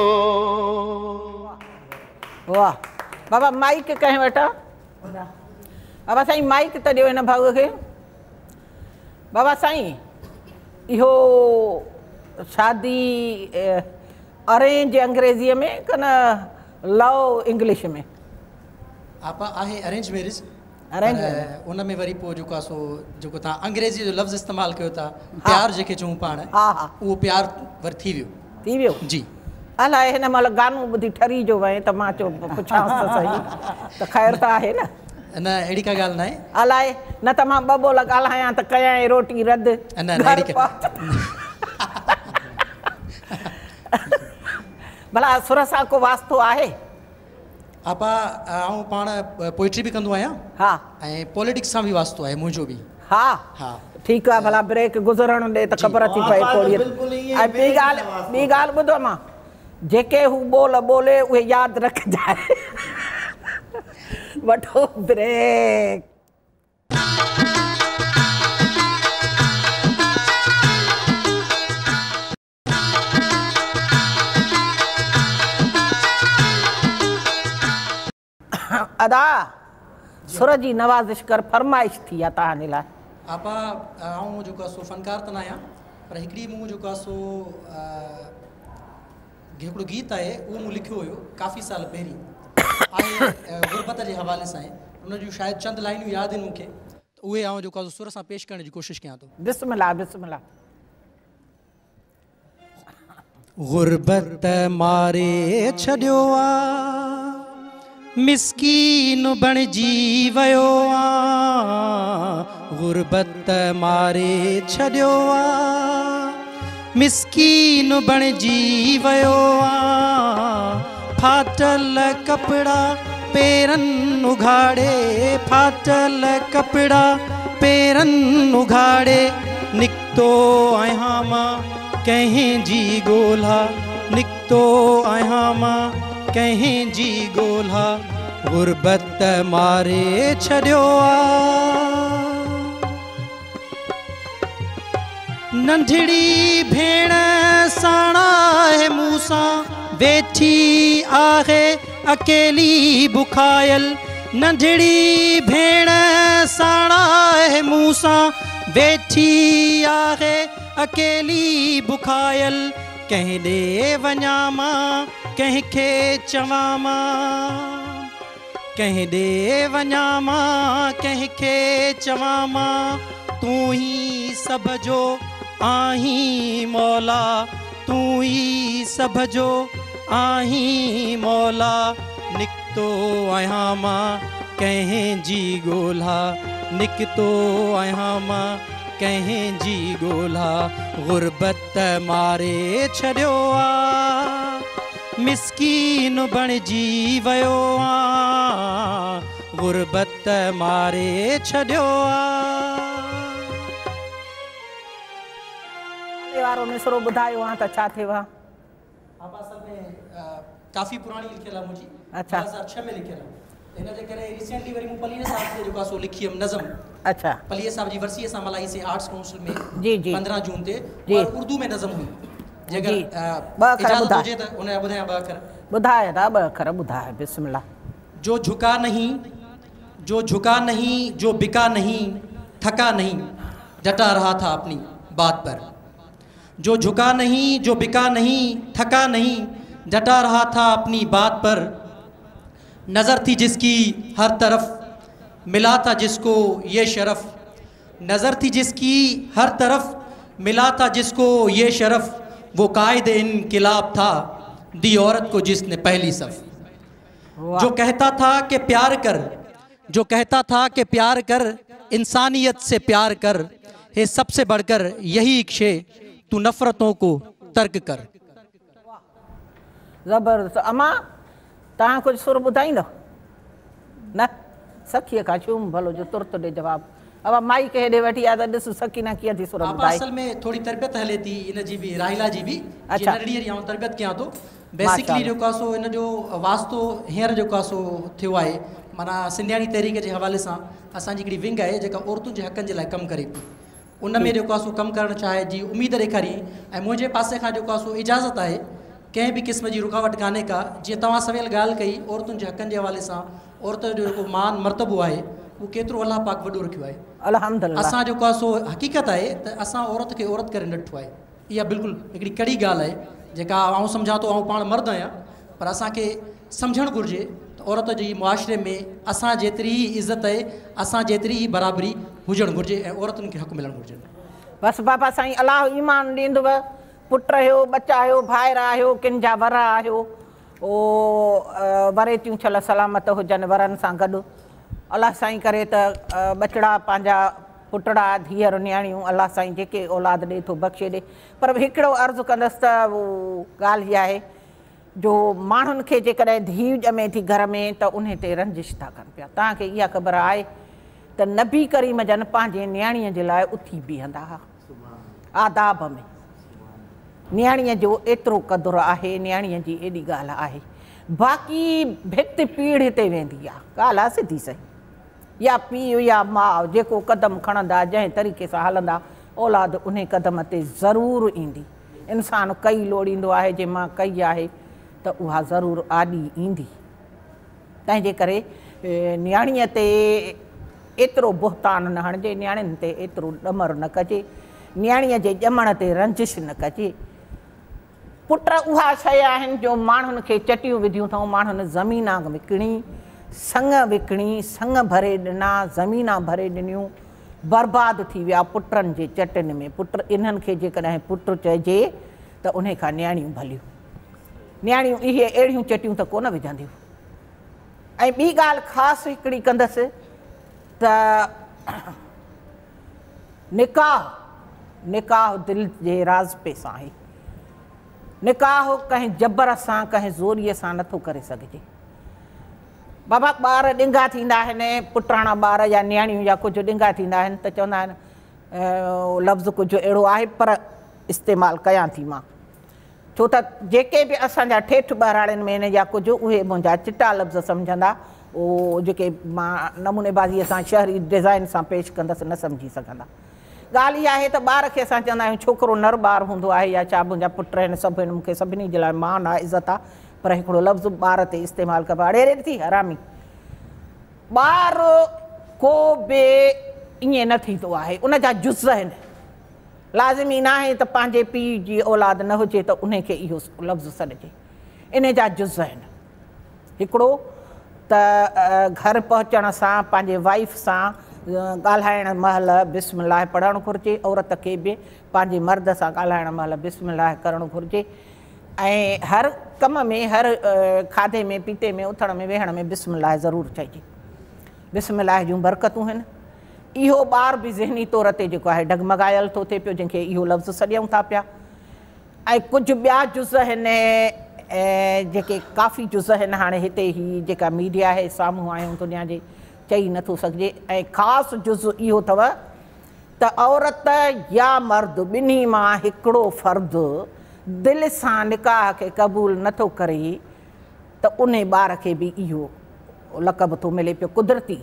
वाह बाबा माइक कंहिं वटां बाबा साईं माइक त ॾियो हिन भाऊ खे। बाबा साईं इहो शादी अरेंज अंग्रेज़ीअ में क न लव इंग्लिश में? आपा आहे अरेंज मैरिज अरेंज उन में वरी पोइ जेको आहे सो जेको तव्हां अंग्रेज़ी जो लफ़्ज़ इस्तेमालु कयो था प्यार जेके चऊं पाण हा हा उहो प्यार वरी थी वियो। थी वियो जी अलाए हिन महिल गानो ॿुधी ठरी जो वएं त मां चयो पुछांसि त सही त ख़ैर त आहे न न अहिड़ी का ॻाल्हि न आहे अलाए न त मां ॿ ॿोल ॻाल्हायां त कयां रोटी रद्द न अहिड़ी भला सुर सां को वास्तो आहे? आपा आऊं पाण पोइट्री बि कंदो आहियां हा ऐं पॉलिटिक्स सां बि वास्तो आहे मुंहिंजो बि। हा हा ठीकु आहे भला ब्रेक गुज़रणु ॾे त ख़बर थी पए थोरी। ऐं ॿी ॻाल्हि ॿुधो मां जेके हू ॿोल ॿोले उहे यादि रखजाए। वठो ब्रेक। अदा सुर जी नवाज़िश कर फरमाइश थी आहे तव्हांजे लाइ। आपा आऊं जेको आहे सो फ़नकार त न आहियां पर हिकिड़ी मूं जेको आहे सो हिकिड़ो गीत आहे उहो मूं लिखियो हुयो काफ़ी साल पहिरीं आहे गुरबत जे हवाले सां उन जूं शायदि चंद लाइनियूं यादि आहिनि मूंखे त उहे आऊं जेको आहे सुर सां पेश करण जी कोशिशि कयां थो। बिस्मिल्लाह बिस्मिल्लाह। गुरबत मारे छॾियो आहे मिस्कीन बणिजी वियो आहे गुरबत मारे छॾियो आहे मिस्कीन बणिजी वियो आहे फाटल कपिड़ा पेरनि उघाड़े फाटल कपिड़ा पेरनि उघाड़े निकितो आहियां मां कंहिं जी ॻोल्हा निकितो आहियां मां कंहिं जी ॻोल्हा गुरबत मारे छॾियो आहे नंढड़ी भेण साणा आहे मूं सां वेठी आहे अकेली बुखायल नंढड़ी भेण साणा आहे मूं सां वेठी आहे अकेली बुखायल कंहिं ॾे वञा मां कंहिंखे चवां मां कंहिं ॾे वञा मां कंहिंखे चवां मां तूं ई सभ जो आहीं मौला तूं ई सभ जो आहीं मौला निकितो आहियां मां कंहिं जी ॻोल्हा निकितो आहियां मां कंहिं जी ॻोल्हा गुरबत मारे छॾियो आहे मिस्कीन बणिजी वियो आहे गुरबत मारे छॾियो आहे वारो मिसरो ॿुधायो आहे त छा थियो आहे? काफ़ी पुराणी लिखियल आहे मुंहिंजी अच्छा 2006 में लिखियल आहे हिन जे करे रिसेंटली वरी मूं पलीअ साहिब जेको आहे सो लिखी हुयमि नज़म अच्छा पलीअ साहिब जी वर्सीअ सां मल्हाईसीं आर्ट्स काउंसिल में जी जी 15 जून ते जी उर्दू में नज़म हुई जेकर जी इजाज़त हुजे त उन जा ॿुधायां ॿ अखर ॿुधाए था ॿ अखर ॿुधाए बिस्मिल्लाह। जो झुका नहीं जो झुका नहीं जो बिका नहीं थका नहीं डटा रहा था अपनी बात पर जो झुका नहीं जो बिका नहीं थका नहीं डटा रहा था अपनी बात पर नज़र थी जिसकी हर तरफ, मिला था जिसको ये शरफ। नज़र थी जिसकी हर तरफ, मिला था जिसको ये शरफ। वो कायदे इनकिलाब था, दी औरत को जिसने पहली सफ। जो कहता था कि प्यार कर, जो कहता था कि प्यार कर, इंसानियत से प्यार कर, है सबसे बढ़कर यही एक शे, तू नफ़रतों को तर्क कर। ज़बरदस्त। अमा तव्हां कुझु सुर ॿुधाईंदो न? सखीअ खां चूम भलो जो तुर्त ॾे जवाब। अब माई के हेॾे वठी आहे त ॾिस सकीना कीअं थी सुर ॿुधाए। असल में थोड़ी तरबियत हले थी इन जी भी, राहिला जी भी। अच्छा। नंढड़ी आऊं तरबियत कयां थो। बेसिकली जो का सो इन जो वास्तो हींअर जो का सो थियो आहे, माना सिंधियाणी तहरीक जे हवाले सां असांजी हिकिड़ी विंग आहे जेका औरतुनि जे हक़नि जे लाइ कमु करे थी। उन में जो का सो कमु करणु चाहे जी उम्मीद ॾेखारी। ऐं मुंहिंजे पासे खां जो का सो इजाज़त आहे, कंहिं बि क़िस्म जी रुकावट कान्हे का। जीअं तव्हां सवेल ॻाल्हि कई औरतुनि जे हक़नि जे हवाले सां, औरत जो जेको मान मर्तबो आहे वो केतिरो अलाह पाक वॾो रखियो आहे। अल्हम्दुलिल्लाह। असां जो का सो हक़ीक़त आहे त असां औरत खे औरत करे न ॾिठो आहे। इहा बिल्कुलु हिकिड़ी कड़ी ॻाल्हि आहे जेका आउं सम्झां थो, आउं पाण मर्द आहियां, पर असांखे सम्झणु घुरिजे त औरत जी मुआशरे में असां जेतिरी ई इज़त आहे, असां जेतिरी ई बराबरी हुजणु घुरिजे ऐं औरतुनि खे हक़ मिलणु घुरिजे। बसि बाबा साईं अलाह ईमान ॾींदव। पुट आहियो, बच्चा आहियो, भाइर आहियो, किन जा वर आहियो, ओ वरेतियूं छल सलामत हुजनि वरनि सां गॾु। अलाह साईं करे त बचड़ा पंहिंजा पुटड़ा धीअर न्याणियूं अलाह साईं जेके औलाद ॾे थो बख़्शे ॾे। पर हिकिड़ो अर्ज़ु कंदसि त उहो ॻाल्हि इहा आहे जो माण्हुनि खे जेकॾहिं धीउ ॼमे थी घर में त उन ते रंजिश था कनि पिया। तव्हांखे इहा ख़बर आहे त नबी करीम जन पंहिंजे न्याणीअ जे लाइ उथी बीहंदा हुआ आदाब में। न्याणीअ जो एतिरो क़दुरु आहे, न्याणीअ जी एॾी ॻाल्हि आहे। बाक़ी भित पीढ़ ते वेंदी आहे, ॻाल्हि आहे सिधी सही। या पीउ या माउ जेको क़दम खणंदा, जंहिं तरीक़े सां हलंदा, औलाद उन क़दम ते ज़रूरु ईंदी। इंसानु कई लोड़ींदो आहे, जे मां कई आहे त उहा ज़रूरु आॾी ईंदी। तंहिंजे करे न्याणीअ ते एतिरो बुहतान न हणिजे, न्याणियुनि ते एतिरो ॾमर न कजे, न्याणीअ जे ॼमण ते रंजिश न कजे। पुट उहा शइ आहिनि जो माण्हुनि खे चटियूं विधियूं अथऊं, माण्हुनि ज़मीना विकिणी, संग विकिणी, संग भरे ॾिना, ज़मीना भरे ॾिनियूं, बर्बादु थी विया पुटनि जे चटियुनि में। पुट इन्हनि खे जेकॾहिं पुट चइजे त उन खां न्याणियूं भलियूं। न्याणियूं इहे अहिड़ियूं चटियूं त कोन विझंदियूं। ऐं ॿी ॻाल्हि ख़ासि हिकिड़ी कंदसि त निकाह दिलि जे राज़पे सां आहे। निकाह कंहिं जबर सां, कंहिं ज़ोरीअ सां नथो करे सघिजे। बाबा ॿार ॾिंगा थींदा आहिनि, पुटाणा ॿार या न्याणियूं या कुझु ॾिंगा थींदा आहिनि त चवंदा आहिनि लफ़्ज़ कुझु अहिड़ो आहे पर इस्तेमालु कयां थी मां। छो त जेके बि असांजा ठेठ ॿाराड़ियुनि में आहिनि या कुझु, उहे मुंहिंजा चिटा लफ़्ज़ सम्झंदा। उहो जेके मां नमूनेबाज़ीअ सां शहरी डिज़ाइन सां पेश कंदसि न सम्झी सघंदा। ॻाल्हि इहा आहे त ॿार खे असां चवंदा आहियूं छोकिरो नर ॿारु हूंदो आहे या छा, मुंहिंजा पुट आहिनि सभु आहिनि, मूंखे सभिनी जे लाइ मान आहे, इज़त आहे, पर हिकिड़ो लफ़्ज़ ॿार ते इस्तेमालु कबो आहे, अड़े थी हरामी। ॿार को बि ईअं न थींदो आहे, उन जा जुज़ आहिनि। लाज़िमी न आहे त पंहिंजे पीउ जी औलाद न हुजे त उनखे इहो लफ़्ज़ सॾिजे, इन जा जुज़ आहिनि। हिकिड़ो त घर पहुचण सां पंहिंजे वाइफ सां ॻाल्हाइण महिल बिस्मिल्लाह पढ़णु घुरिजे। औरत खे बि पंहिंजे मर्द सां ॻाल्हाइण महिल बिस्मिल्लाह करणु घुरिजे। ऐं हर कम में, हर खाधे में, पीते में, उथण में, वेहण में बिस्मिल्लाह ज़रूरु चइजे। बिस्मिल्लाह जूं बरकतूं आहिनि। इहो ॿार बि ज़हनी तौर ते जेको आहे डगमगायल थो थिए पियो, जंहिंखे इहो लफ़्ज़ सॾियूं था पिया। ऐं कुझु ॿिया जुज़ आहिनि, जेके काफ़ी जुज़ आहिनि। हाणे हिते ई जेका मीडिया आहे साम्हूं आहियूं दुनिया जे, चई नथो सघिजे। ऐं ख़ासि जुज़ इहो अथव त औरत या मर्द ॿिन्ही मां हिकिड़ो फ़र्दु दिलि सां निकाह खे क़बूल नथो करे त उन ॿार खे बि इहो लक़ब थो मिले पियो कुदरती।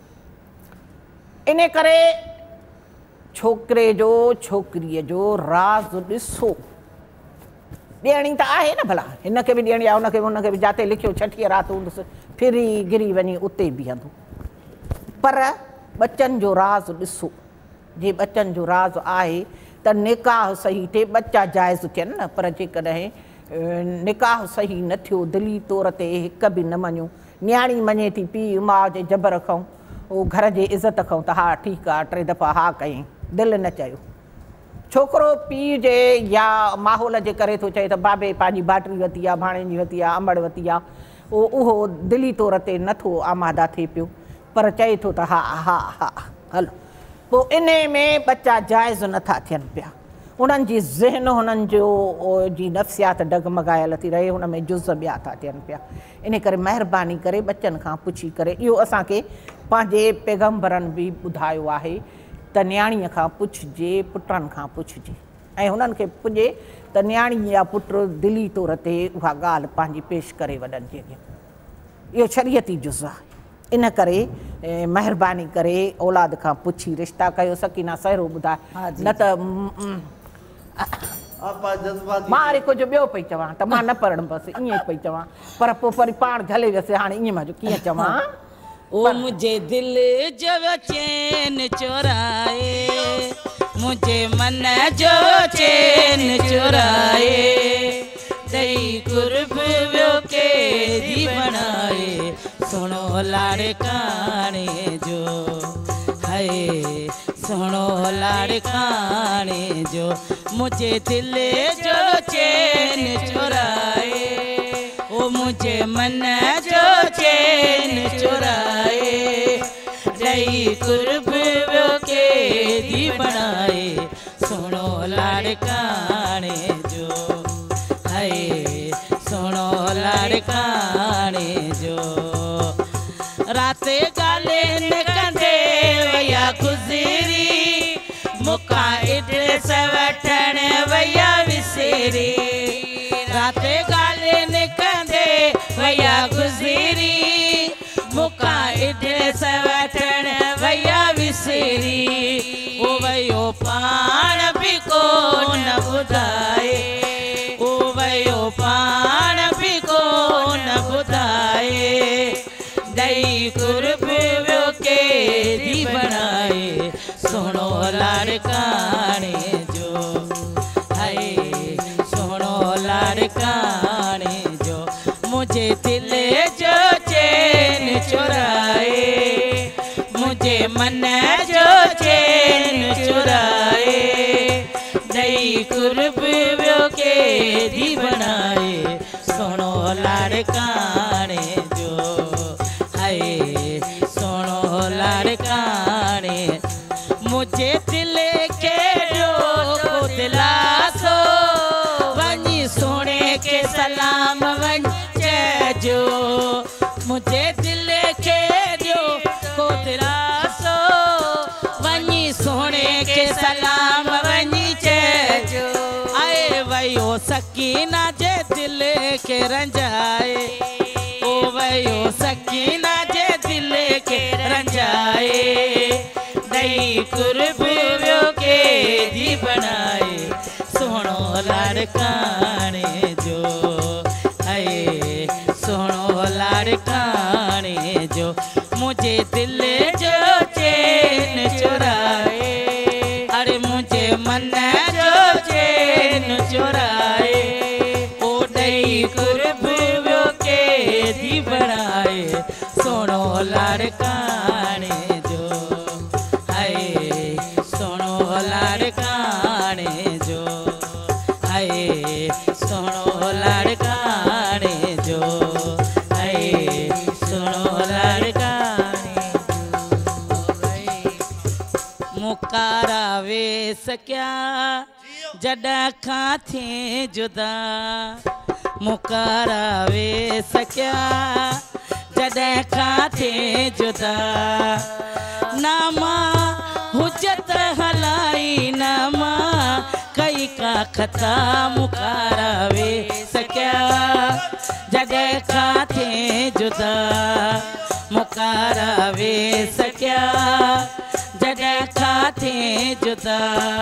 इन करे छोकिरे जो, छोकिरीअ जो राज़ ॾिसो। ॾियणी त आहे न, भला हिन खे बि ॾियणी आहे, उनखे बि जिते लिखियो 6 राति हूंदुसि, फिरी गिरी वञी उते बीहंदो। पर बचनि जो राज़ ॾिसो। जे बचनि जो राज़ आहे त निकाह सही थिए, बच्चा जाइज़ थियनि न। पर जेकॾहिं निकाह सही न थियो, दिली तौर ते हिकु बि न मञियो, न्याणी मञे थी पीउ माउ जे जबर खां उहो घर जे इज़त खां त हा ठीकु आहे 3 दफ़ा हा कयईं दिलि न चयो छोकिरो पीउ जे या माहौल जे करे थो चए त बाबे पंहिंजी बाटरी वरिती आहे भाणे जी वरिती आहे अंबड़ वरिती आहे उहो दिली तौर ते नथो आमादा थिए पियो पर चए थो त हा हा हा हलो पोइ इन में बच्चा जाइज़ नथा थियनि पिया उन्हनि जी ज़हन हुननि जो जी नफ़्सियात डगमगायल थी रहे हुन में जुज़ ॿिया था थियनि पिया इन करे महिरबानी करे बच्चनि खां पुछी करे इहो असांखे पंहिंजे पैगम्बरनि बि ॿुधायो आहे त न्याणीअ खां पुछिजे पुटनि खां पुछिजे ऐं हुननि खे पुॼे त न्याणी या पुटु दिली तौर ते उहा ॻाल्हि पंहिंजी पेश करे वॾनि जे अॻियां इहो शरीयती जुज़ आहे इन करे महिरबानी करे औलाद खां पुछी रिश्ता कयो सकीना सहरो ॿुधाए न त मां वरी कुझु ॿियो पई चवां त मां न पढ़णु बसि ईअं पई चवां पर पोइ वरी पाण झले वियसि हाणे ईअं मां कीअं चवां ओ मुझे दिल जो चैन चुराए मुझे मन जो चैन चुराए दई कुर्ब वियो के दी बनाए सुनो लाड़काने जो हाय सुनो लाड़काने जो मुझे दिल जो चैन चुराए ओ मुझे मन जो चैन चुराए दई कुर्ब वियो के दी बनाए सुनो लाड़काने जो हाय सुनो लाड़काने जो रात गाले निकंदे वया गुज़री मुका इड्रेस वठण वया विसेरी रात गाले निकंदे वया गुज़री मुका इड्रेस वठण वया विसेरी ओ वयो पाण बि कोन ॿुधाए ओ वयो पाण बि कोन ॿुधाए दई कुर्ब वियो के दी बनाए सुनो लाड़काने जो हाय सुनो लाड़काने जो मुझे दिल जो चैन चुराए मुझे मन जो चैन चुराए दई कुर्ब वियो के दी बनाए सुनो लाड़काने जो हाय सुनो लाड़काने मुझे दिल के रो दिलासो वनी सोने के सलाम वन चेजो मुझे दिल के रो को दिलासो वनी सोने के सलाम वनी चेजो आए वयो सकीना जे दिल के रंजाए ओ वयो सकीना जे दिल के रंजाए दई कुर्ब वियो के दी बनाए सुनो लाड़काने जो हाय सुनो लाड़काने जो मुझे दिल जो चैन चुराए अरे मुझे मन जो चैन चुराए ओ दई कुर्ब वियो के दी बनाए सुनो लाड़काने जो हाय सुनो लाड़काने जो हाय सुनो लाड़काने जो हाय सुनो लाड़काने मुकारा वे सकिया जॾहिं खां थी जुदा मुकारा वे सकिया जॾहिं खां थी जुदा नामा हुजत हलाई नामा कई का खता मुकारा वे सकिया जॾहिं खां थी जुदा मुकारा वे सकिया जॾहिं खां थी जुदा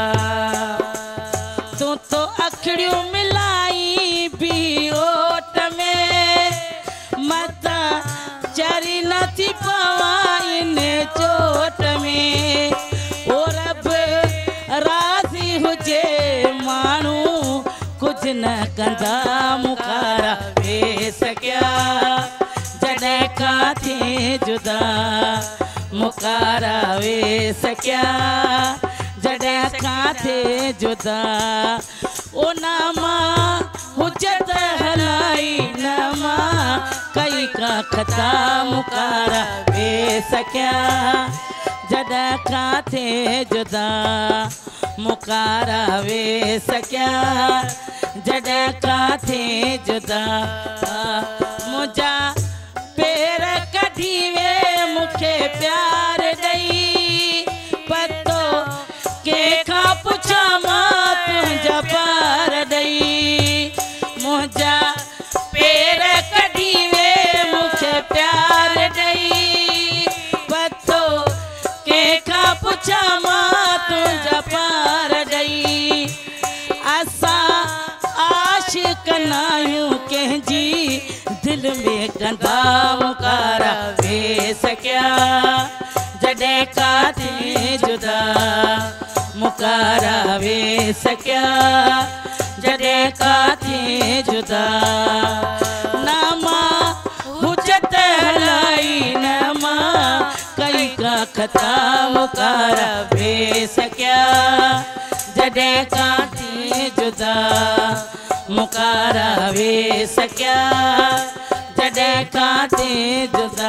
तूं तो अखड़ियूं मिलाई भी ओट में मता चरी नथी पवां इन चोट में ओ रब राज़ी हुजे माण्हू कुझु न कंदा मुकारा वे सकिया जॾहिं खां थी जुदा मुकारा वे सकिया जॾहिं खां थे जुदा ओ नामा हुजत हलाई नामा कई का खता मुकारा वे सकिया जॾहिं खां थे जुदा मुकारा वे सकिया जॾहिं खां थे जुदा मुंहिंजा पेर कढी वे मूंखे प्यार ॾेई पतो कंहिंखां पुछां मां तुंहिंजा पार ॾेई मुंहिंजा पेर कढी वे मूंखे प्यार ॾेई पतो कंहिंखां पुछां मां तुंहिंजा पार ॾेई असां आशिक़ नाहियूं कंहिंजी दिल में कंदा मुकारा वे सकिया जॾहिं खां थे जुदा मुकारा वे सकिया जॾहिं खां थे जुदा नामा हुजत हलाई नामा कई का खता मुकारा वे सकिया जॾहिं खां थे जुदा मुकारा वे सकिया जॾहिं खां थे जुदा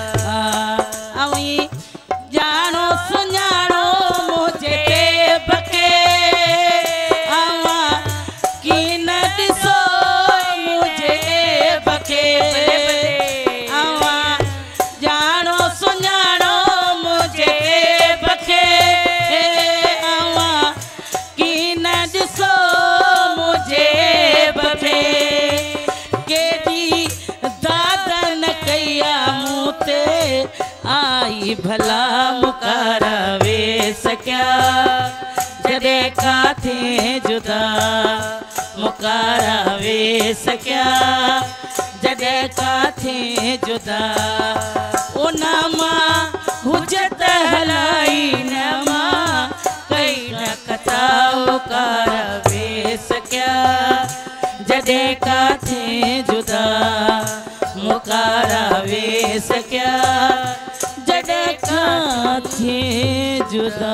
ऐं ॼाणो सुञाणो मुंहिंजे टेब खे की न ॾिसो मुंहिंजे टेब खे ॼाणो सुञाणो मुंहिंजे टेब खे की न ॾिसो मुंहिंजे टेब खे केॾी दादा न कया मूं ते आई भला मुकारा वे सकिया जॾहिं खां थे जुदा मुकारा वे सकिया जॾहिं खां थे जुदा ओ नामा हुजत हलाई नामा कई न कथा मुकारा वे सकिया जॾहिं खां थे जुदा मुकारा वे सकिया जॾहिं खां थे जुदा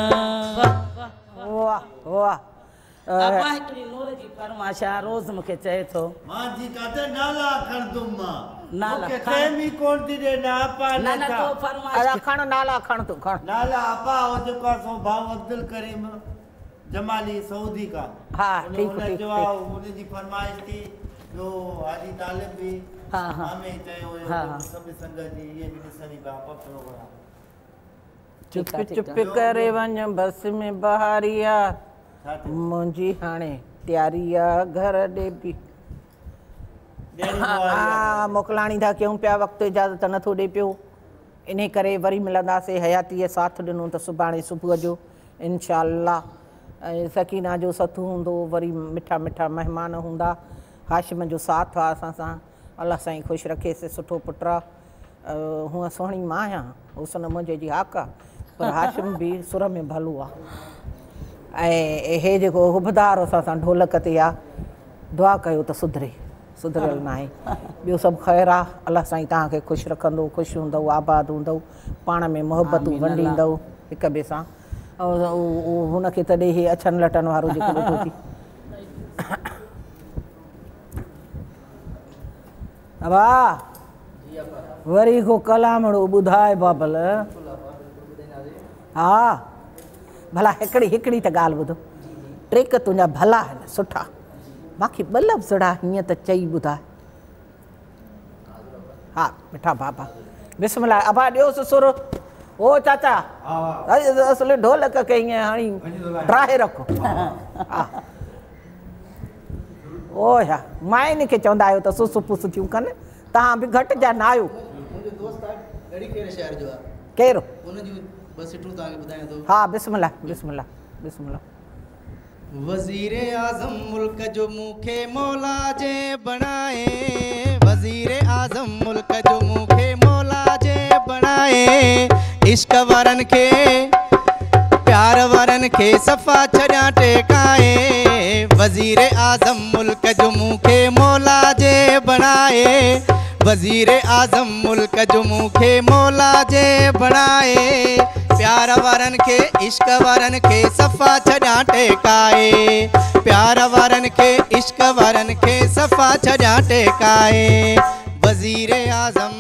वाह वाह अब्बा हिकिड़ी नूर जी फरमाइश आहे रोज़ मूंखे चए थो मां जी काथे नाला खणदुमि मां नाला मूंखे खण। टाइम ई कोन थी ॾे ना अपा न न छा। तो फरमाइश अरे खण नाला खण तूं खण नाला अपा हो जेको आहे सो भाउ अब्दुल करीम जमाली सऊदी का हा, उन- ठीकु, उन ठीकु, जो आहे, उनजी फरमाइश थी जो हाजी तालिब भी हा, हा। मामे चयो हुयो हा, जो हा। सभु संगत जी इहे बि ॾिसणी पिया पकड़ो पिया चुप ठीकु आहे, चुप ठीकु करे वञ बस में बहारिया छा थियो? मुंहिंजी हाणे तयारी आहे घर ॾे बि ॾियणी वारी मोकिलाणी था कयूं पिया वक़्तु इजाज़त नथो ॾे पियो इन करे वरी मिलंदासीं हयातीअ साथ ॾिनो त सुभाणे सुबुह जो इनशा अल्लाह ऐं सकीना जो सथु हूंदो वरी मिठा मिठा महिमान हूंदा हाशिम जो साथ आहे असां सां अलाह साईं ख़ुशि रखेसि सुठो पुटु आहे हूअं सुहिणी मां आहियां हुसन मुंहिंजे जी हाक आहे पर हाशिम बि सुर में भलो आहे ऐं हे जेको हुबदार असां सां ढोलक ते आहे दुआ कयो त सुधरियल न आहे ॿियो सभु ख़ैरु आहे अलाह साईं तव्हांखे ख़ुशि रखंदो ख़ुशि हूंदव आबाद हूंदव पाण में मोहबतूं वंडींदव हिक ॿिए सां हुनखे तॾहिं हे अछनि लटनि वारो जेको ॾिठो थी वाह वरी को कलामड़ो ॿुधाए बाबल हा भला हिकिड़ी त ॻाल्हि ॿुधो ट्रिक तुंहिंजा भला आहिनि सुठा बाक़ी ॿ लफ़्ज़ड़ा हीअं त चई ॿुधाए हा मिठा बाबा बिस्मिल्लाह अबा ॾियोसि सुर ओ चाचा असुल ढोलक खे हीअं हाणे ड्राहे रखो हा ओ या माइनि खे चवंदा आहियो त सुसु पुसु थियूं कनि तव्हां बि घटि जा न आहियो मुंहिंजो दोस्त आहे ॾाढी कहिड़े शहर जो आहे केरु उनजी बस सिटूं तव्हांखे ॿुधायां थो हा बिस्मिल्लाह बिस्मिल्लाह बिस्मिल्लाह वज़ीर आज़म मुल्क जो मूंखे मौला जे बणाए वज़ीर आज़म मुल्क जो मूंखे मौला जे बणाए इश्क वारनि खे प्यार वारनि खे सफ़ा छॾियां टेकाए वज़ीर आज़म मुल्क जो मूंखे मौला जे बणाए वजीर आज़म मुल्क जो मूंखे मौला जे बणाए प्यार वारन के इश्क वारन के सफ़ा छॾा टेकाए प्यार वारन के इश्क वारन के सफ़ा छॾा टेकाए वजीर आज़म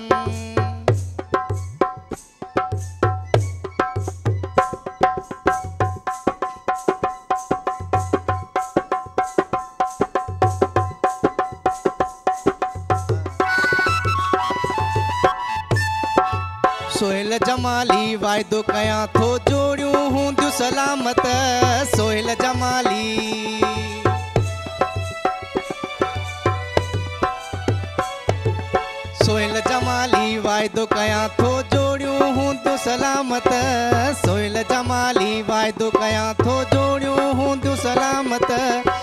सोहेल जमाली वायदो कयां थो जोड़ियूं हूंदियूं सलामत सोहेल जमाली सोहेल जमाली वायदो कयां थो जोड़ियूं हूंदियूं सलामत सोहेल जमाली वायदो कयां थो जोड़ियूं हूंदियूं सलामत